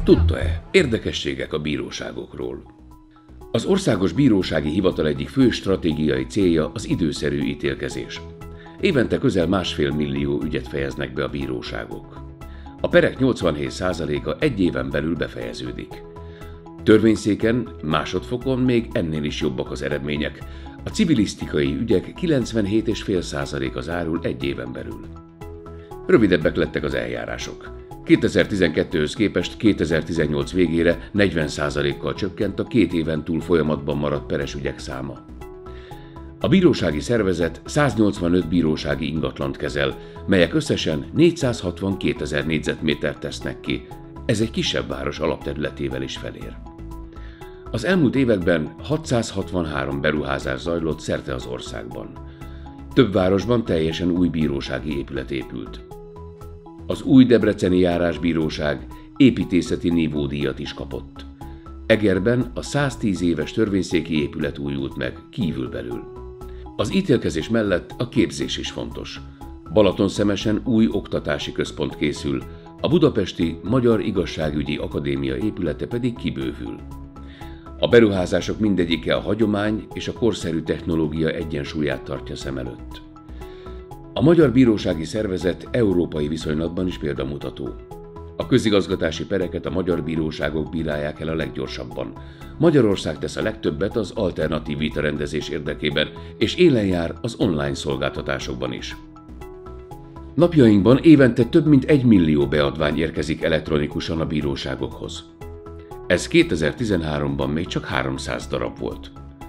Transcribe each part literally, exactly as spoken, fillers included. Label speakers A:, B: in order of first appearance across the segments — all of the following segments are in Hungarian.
A: Tudta-e? Érdekességek a bíróságokról. Az Országos Bírósági Hivatal egyik fő stratégiai célja az időszerű ítélkezés. Évente közel másfél millió ügyet fejeznek be a bíróságok. A perek nyolcvanhét százaléka egy éven belül befejeződik. Törvényszéken, másodfokon még ennél is jobbak az eredmények. A civilisztikai ügyek kilencvenhét egész öt százaléka zárul egy éven belül. Rövidebbek lettek az eljárások. kétezer-tizenkettőhöz képest kétezer-tizennyolc végére negyven százalékkal csökkent a két éven túl folyamatban maradt peres ügyek száma. A bírósági szervezet száznyolcvanöt bírósági ingatlant kezel, melyek összesen négyszázhatvankétezer négyzetmétert tesznek ki. Ez egy kisebb város alapterületével is felér. Az elmúlt években hatszázhatvanhárom beruházás zajlott szerte az országban. Több városban teljesen új bírósági épület épült. Az új debreceni járásbíróság építészeti nívódíjat is kapott. Egerben a száztíz éves törvényszéki épület újult meg kívülbelül. Az ítélkezés mellett a képzés is fontos. Balatonszemesen új oktatási központ készül, a budapesti Magyar Igazságügyi Akadémia épülete pedig kibővül. A beruházások mindegyike a hagyomány és a korszerű technológia egyensúlyát tartja szem előtt. A Magyar Bírósági Szervezet európai viszonylatban is példamutató. A közigazgatási pereket a magyar bíróságok bírálják el a leggyorsabban. Magyarország tesz a legtöbbet az alternatív vitarendezés érdekében, és élen jár az online szolgáltatásokban is. Napjainkban évente több mint egy millió beadvány érkezik elektronikusan a bíróságokhoz. Ez kétezer-tizenháromban még csak háromszáz darab volt.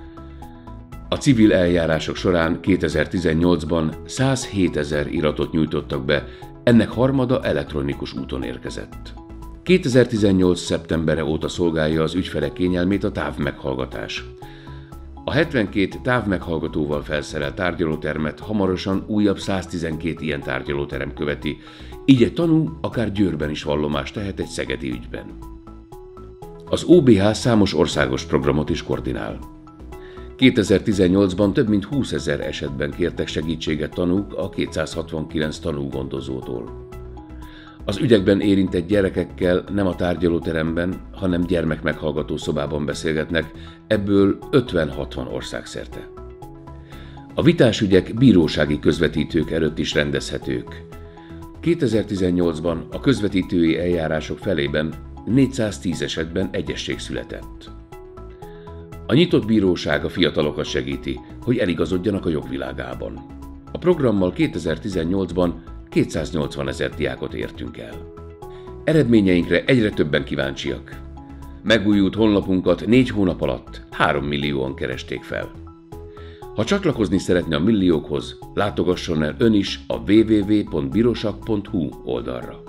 A: A civil eljárások során kétezer-tizennyolcban százhétezer iratot nyújtottak be, ennek harmada elektronikus úton érkezett. kétezer-tizennyolc. szeptembere óta szolgálja az ügyfelek kényelmét a távmeghallgatás. A hetvenkét távmeghallgatóval felszerelt tárgyalótermet hamarosan újabb száztizenkét ilyen tárgyalóterem követi, így egy tanú akár Győrben is vallomást tehet egy szegedi ügyben. Az o bé há számos országos programot is koordinál. kétezer-tizennyolcban több mint húszezer esetben kértek segítséget tanúk a kétszázhatvankilenc tanúgondozótól. Az ügyekben érintett gyerekekkel nem a tárgyalóteremben, hanem gyermekmeghallgató szobában beszélgetnek, ebből ötven-hatvan országszerte. A vitás ügyek bírósági közvetítők előtt is rendezhetők. kétezer-tizennyolcban a közvetítői eljárások felében négyszáztíz esetben egyezség született. A nyitott bíróság a fiatalokat segíti, hogy eligazodjanak a jogvilágában. A programmal kétezer-tizennyolcban kétszáznyolcvanezer diákot értünk el. Eredményeinkre egyre többen kíváncsiak. Megújult honlapunkat négy hónap alatt három millióan keresték fel. Ha csatlakozni szeretne a milliókhoz, látogasson el ön is a double-u double-u double-u pont birosak pont hu oldalra.